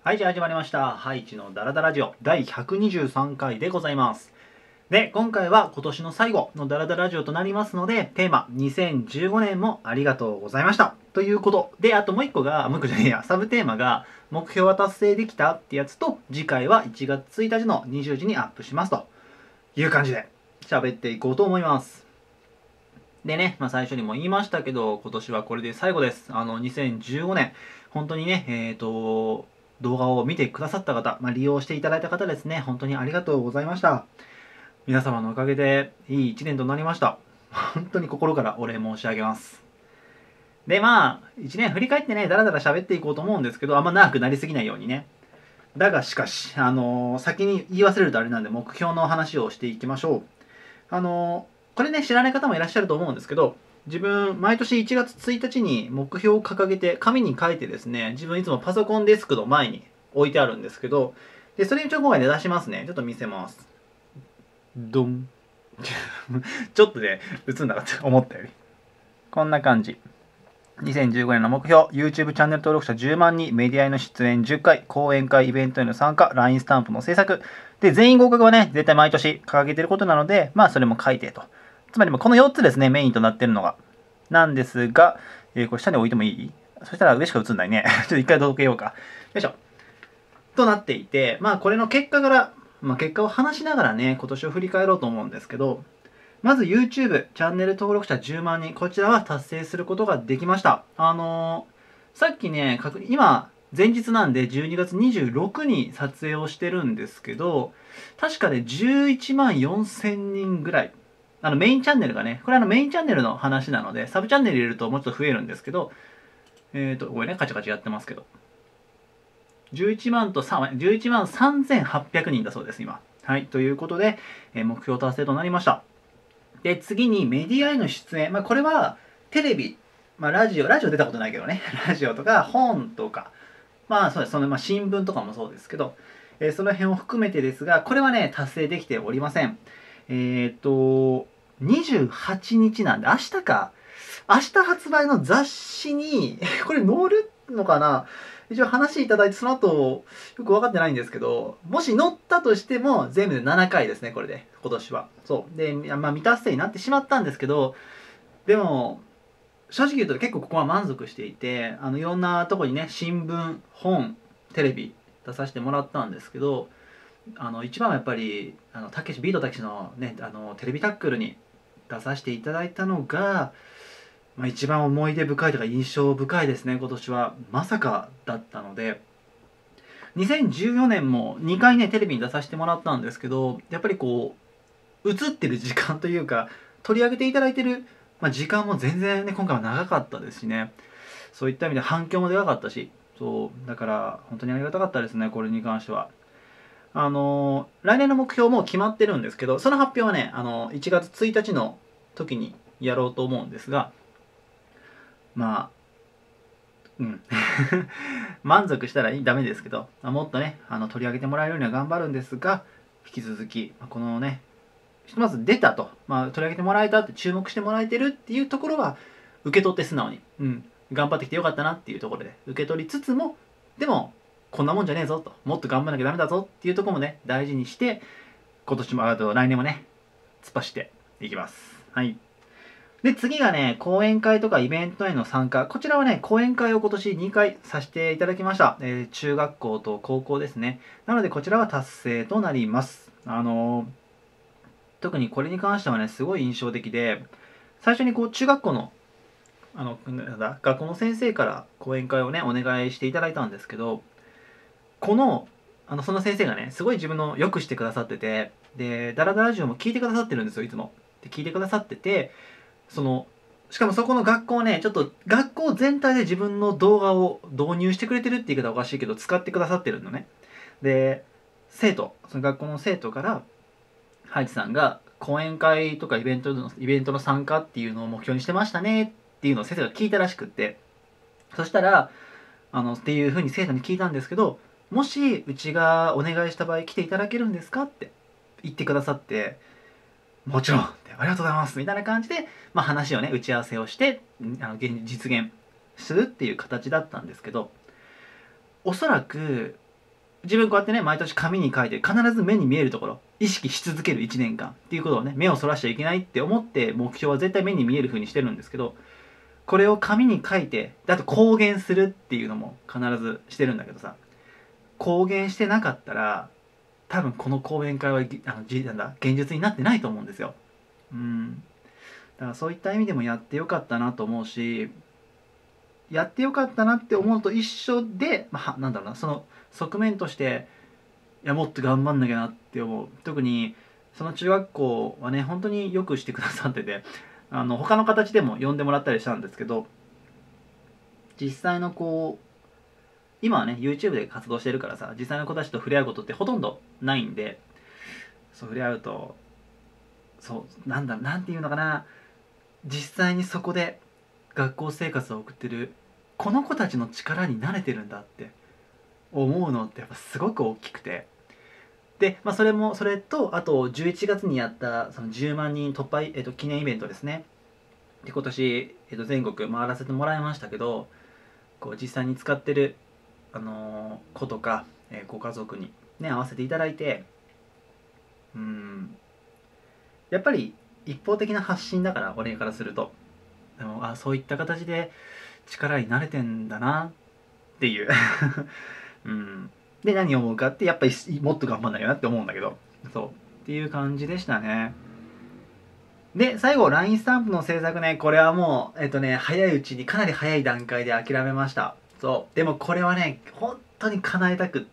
はい、じゃあ始まりました。ハイチのダラダラジオ第123回でございます。で、今回は今年の最後のダラダラジオとなりますので、テーマ、2015年もありがとうございました。ということで、あともう一個が、もう一個じゃねえや、サブテーマが、目標は達成できたってやつと、次回は1月1日の20時にアップしますという感じで喋っていこうと思います。でね、最初にも言いましたけど、今年はこれで最後です。2015年、本当にね、動画を見てくださった方、利用していただいた方ですね、本当にありがとうございました。皆様のおかげでいい一年となりました。本当に心からお礼申し上げます。で、一年振り返ってね、だらだら喋っていこうと思うんですけど、あんま長くなりすぎないようにね。だがしかし、先に言い忘れるとあれなんで、目標の話をしていきましょう。これね、知らない方もいらっしゃると思うんですけど、自分、毎年1月1日に目標を掲げて、紙に書いてですね、自分いつもパソコンデスクの前に置いてあるんですけど、で、それ今回で出しますね。ちょっと見せます。ドン。ちょっとね、映んなかった。思ったより。こんな感じ。2015年の目標、YouTube チャンネル登録者10万人、メディアへの出演10回、講演会、イベントへの参加、LINE スタンプの制作。で、全員合格はね、絶対毎年掲げてることなので、それも書いてと。つまりこの4つですね、メインとなってるのが。なんですが、これ下に置いてもいい？そしたら上しか映んないね。ちょっと一回どけようか。よいしょ。となっていて、これの結果から、結果を話しながらね、今年を振り返ろうと思うんですけど、まず YouTube チャンネル登録者10万人、こちらは達成することができました。さっきね、今、前日なんで12月26に撮影をしてるんですけど、確かで11万4000人ぐらい。メインチャンネルがね、これメインチャンネルの話なので、サブチャンネル入れるともうちょっと増えるんですけど、ごめんね、カチャカチャやってますけど。11万3800人だそうです、今。はい、ということで、目標達成となりました。で、次にメディアへの出演。これは、テレビ、ラジオ出たことないけどね。ラジオとか、本とか、そうです、新聞とかもそうですけど、その辺を含めてですが、これはね、達成できておりません。28日なんで、明日か。明日発売の雑誌に、これ載るのかな？一応話いただいて、その後、よく分かってないんですけど、もし載ったとしても、全部で7回ですね、これで、今年は。そう。で、未達成になってしまったんですけど、でも、正直言うと結構ここは満足していて、いろんなとこにね、新聞、本、テレビ出させてもらったんですけど、一番はやっぱり、ビートたけしのね、テレビタックルに出させていただいたのが、一番思い出深いというか印象深いですね、今年は。まさかだったので、2014年も2回ね、テレビに出させてもらったんですけど、やっぱりこう、映ってる時間というか、取り上げていただいてる、時間も全然ね、今回は長かったですしね、そういった意味で反響もでかかったし、そう、だから本当にありがたかったですね、これに関しては。来年の目標も決まってるんですけど、その発表はね、1月1日の時にやろうと思うんですが、満足したらダメですけど、もっとね、取り上げてもらえるようには頑張るんですが、引き続き、このね、ひとまず出たと、取り上げてもらえたって注目してもらえてるっていうところは、受け取って素直に、頑張ってきてよかったなっていうところで、受け取りつつも、でも、こんなもんじゃねえぞと、もっと頑張らなきゃダメだぞっていうところもね、大事にして、今年も、来年もね、突っ走っていきます。はい。で、次がね、講演会とかイベントへの参加。こちらはね、講演会を今年2回させていただきました。中学校と高校ですね。なので、こちらは達成となります。特にこれに関してはね、すごい印象的で、最初にこう、中学校の、学校の先生から講演会をね、お願いしていただいたんですけど、その先生がね、すごい自分の良くしてくださってて、で、ダラダラジオも聞いてくださってるんですよ、いつも。で、聞いてくださってて、しかもそこの学校ね、ちょっと学校全体で自分の動画を導入してくれてるって言い方はおかしいけど、使ってくださってるのね。で、その学校の生徒から、ハイチさんが講演会とかイベントの参加っていうのを目標にしてましたねっていうのを先生が聞いたらしくって、そしたら、っていうふうに生徒に聞いたんですけど、もしうちがお願いした場合来ていただけるんですかって言ってくださって、もちろんありがとうございますみたいな感じで、話をね、打ち合わせをして、実現するっていう形だったんですけど、おそらく、 自分こうやってね、毎年紙に書いて、必ず目に見えるところ、意識し続ける1年間っていうことをね、目をそらしちゃいけないって思って、目標は絶対目に見える風にしてるんですけど、これを紙に書いて、あと公言するっていうのも必ずしてるんだけどさ、公言してなかったら、多分この講演会はなんだ現実になってないと思うんですよ。だからそういった意味でもやってよかったなと思うし、やってよかったなって思うと一緒で、なんだろうな、その側面として、いやもっと頑張んなきゃなって思う。特にその中学校はね、本当によくしてくださってて、他の形でも呼んでもらったりしたんですけど、実際の今はね YouTube で活動してるからさ、実際の子たちと触れ合うことってほとんどないんで、そう触れ合うと、そうなんていうのかな、実際にそこで学校生活を送ってるこの子たちの力に慣れてるんだって思うのってやっぱすごく大きくて、で、それとあと11月にやったその10万人突破、記念イベントですね。で今年、全国回らせてもらいましたけど、実際に使ってる、子とか、ご家族にね会わせていただいて、やっぱり一方的な発信だから、俺からすると、でもそういった形で力になれてんだなっていうで何を思うかって、やっぱりもっと頑張んなきゃなって思うんだけど、そうっていう感じでしたね。で最後 LINE スタンプの制作ね、これはもう早いうちに、かなり早い段階で諦めました。そうでもこれはね本当に叶えたくって、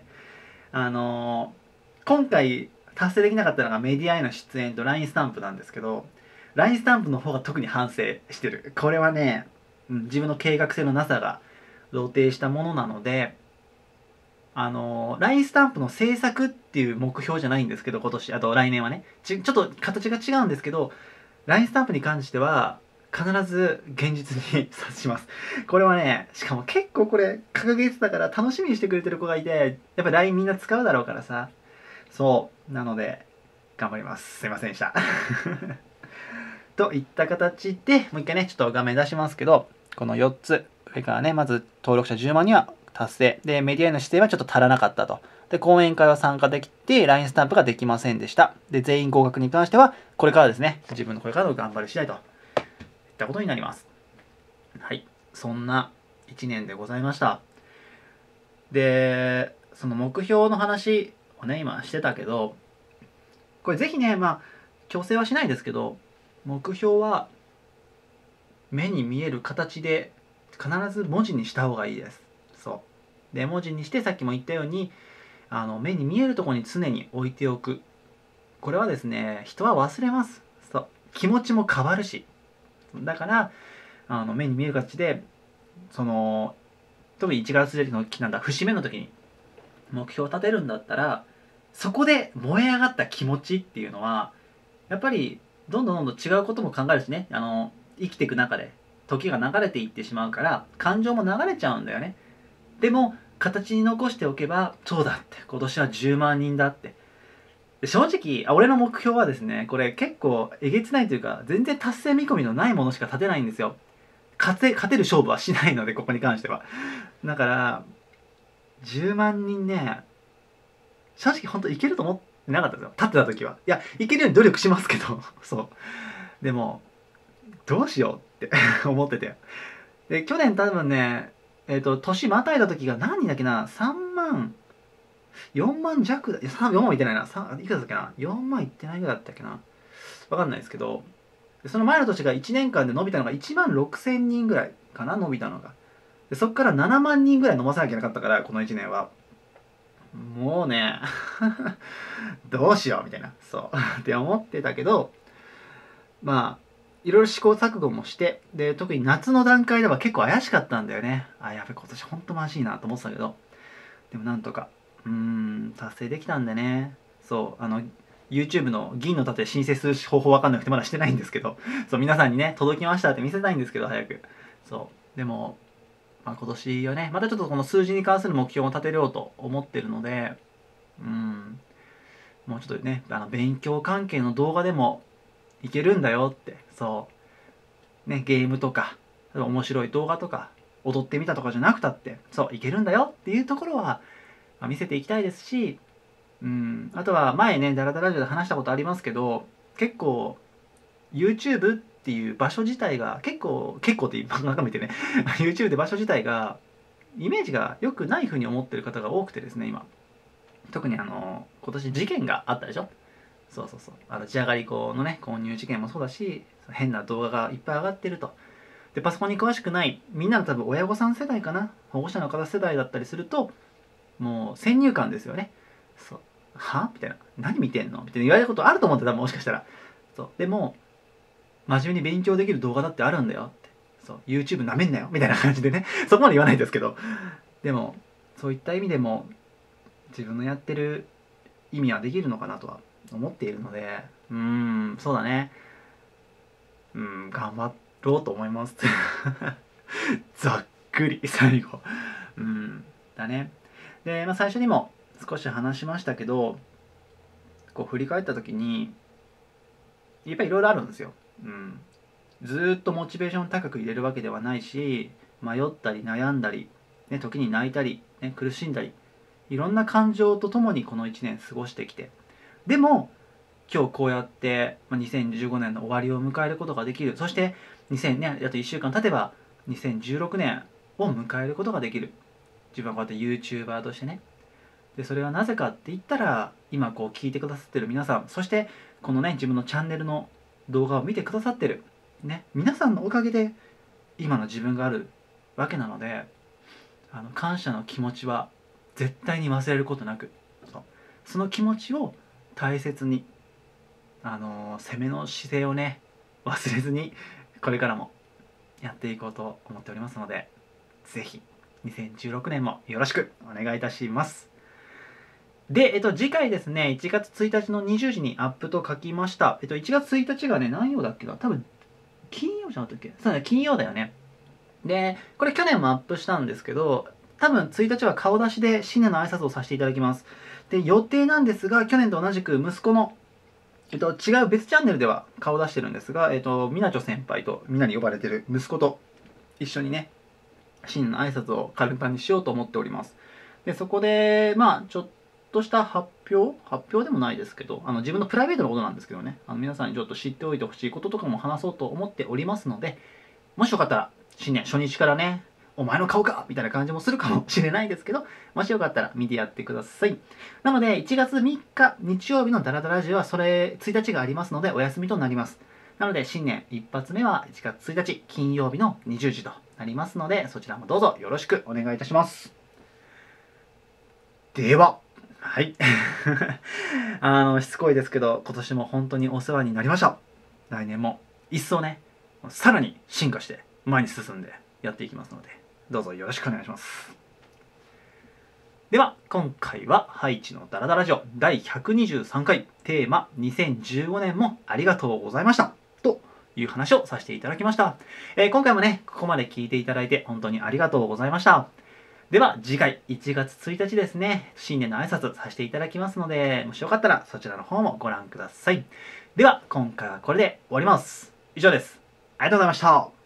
今回達成できなかったのがメディアへの出演と LINE スタンプなんですけど、 LINE スタンプの方が特に反省してる。これはね、自分の計画性のなさが露呈したものなので、LINE スタンプの制作っていう目標じゃないんですけど、今年、あと来年はね、ちょっと形が違うんですけど、LINE スタンプに関しては、必ず現実に察します。これはね、しかも結構これ、掲げてたから楽しみにしてくれてる子がいて、やっぱ LINE みんな使うだろうからさ、そう、なので、頑張ります。すいませんでした。といった形で、もう一回ね、ちょっと画面出しますけど、この4つ、上からね、まず登録者10万には達成。で、メディアへの出演はちょっと足らなかったと。で、講演会は参加できて、LINE スタンプができませんでした。で、全員合格に関しては、これからですね、自分のこれからの頑張り次第といったことになります。はい。そんな1年でございました。で、その目標の話をね、今してたけど、これぜひね、強制はしないですけど、目標は目に見える形で必ず文字にした方がいいです。そう。で、文字にして、さっきも言ったように、目に見えるところに常に置いておく。これはですね、人は忘れます。そう。気持ちも変わるし。だから、目に見える形で、特に1月の節目の時に目標を立てるんだったら、そこで燃え上がった気持ちっていうのは、やっぱりどんどん違うことも考えるしね、生きていく中で時が流れていってしまうから、感情も流れちゃうんだよね。でも形に残しておけば、そうだって、今年は10万人だって。正直俺の目標はですね、これ結構えげつないというか、全然達成見込みのないものしか立てないんですよ。勝てる勝負はしないので、ここに関しては。だから10万人ね、正直本当いけると思ってなかったですよ、立ってた時は。いや、いけるように努力しますけどそうでもどうしようって思ってて、で去年多分ね、年またいだ時が何人だっけな、3万4万弱だ、いや4万いってないな、いくらだっけな、4万いってないぐらいだったっけな、わかんないですけど、その前の年が1年間で伸びたのが1万6000人ぐらいかな、伸びたのが。でそっから7万人ぐらい伸ばさなきゃなかったから、この1年はもうねどうしようみたいな、そうって思ってたけど、いろいろ試行錯誤もして、で特に夏の段階では結構怪しかったんだよね。やべ、今年ほんとまずいなと思ってたけど、でもなんとか達成できたんでね。そう、YouTube の銀の盾申請する方法わかんなくてまだしてないんですけど、そう皆さんにね届きましたって見せたいんですけど、早く。そうでも今年はね、またちょっとこの数字に関する目標を立てようと思ってるので、もうちょっとね、勉強関係の動画でもいけるんだよって、そうね、ゲームとか面白い動画とか踊ってみたとかじゃなくたって、そういけるんだよっていうところは見せていきたいですし、あとは前ねダラダラジオで話したことありますけど、結構 YouTube っていう場所自体が結構っていう漫画家見てねYouTube で場所自体がイメージが良くない風に思ってる方が多くてですね、今特に今年事件があったでしょ。そう地上がり子のね混入事件もそうだし、変な動画がいっぱい上がってると。でパソコンに詳しくないみんなの多分親御さん世代かな、保護者の方世代だったりするともう先入観ですよね。そうはみたいな、何見てんのみたいな言われることあると思ってた、もしかしたら。そうでも真面目に勉強できる動画だってあるんだよって、そう YouTube なめんなよみたいな感じでねそこまで言わないですけど、でもそういった意味でも自分のやってる意味はできるのかなとは思っているので、そうだね、頑張ろうと思いますざっくり最後だね。で、最初にも少し話しましたけど、こう振り返った時にやっぱりいろいろあるんですよ。ずーっとモチベーション高く入れるわけではないし、迷ったり悩んだり、ね、時に泣いたり、ね、苦しんだり、いろんな感情とともにこの1年過ごしてきて、でも今日こうやって2015年の終わりを迎えることができる。そして2000年、あと1週間経てば2016年を迎えることができる。自分はこうやって YouTuber としてね。でそれはなぜかって言ったら、今こう聞いてくださってる皆さん、そしてこのね自分のチャンネルの動画を見てくださってるね皆さんのおかげで今の自分があるわけなので、感謝の気持ちは絶対に忘れることなく、その気持ちを大切に、攻めの姿勢をね忘れずにこれからもやっていこうと思っておりますので、ぜひ2016年もよろしくお願いいたします。で、次回ですね、1月1日の20時にアップと書きました。1月1日がね、何曜だっけな、多分金曜じゃなかったっけ。そうだね、金曜だよね。で、これ去年もアップしたんですけど、多分1日は顔出しで新年の挨拶をさせていただきます。で、予定なんですが、去年と同じく息子の、違う別チャンネルでは顔出してるんですが、みなちょ先輩とみんなに呼ばれてる息子と一緒にね、新年の挨拶を簡単にしようと思っております。で、そこで、ちょっとした発表でもないですけど、自分のプライベートのことなんですけどね、皆さんにちょっと知っておいてほしいこととかも話そうと思っておりますので、もしよかったら、新年初日からね、お前の顔かみたいな感じもするかもしれないですけど、もしよかったら見てやってください。なので、1月3日日曜日のダラダラジオはそれ1日がありますのでお休みとなります。なので、新年一発目は1月1日金曜日の20時となりますので、そちらもどうぞよろしくお願いいたします。では、はい。しつこいですけど、今年も本当にお世話になりました。来年も一層ね、さらに進化して前に進んでやっていきますので、どうぞよろしくお願いします。では、今回はハイチのダラダラジオ第123回テーマ2015年もありがとうございましたという話をさせていただきました。今回もね、ここまで聞いていただいて本当にありがとうございました。では次回1月1日ですね、新年の挨拶させていただきますので、もしよかったらそちらの方もご覧ください。では今回はこれで終わります。以上です。ありがとうございました。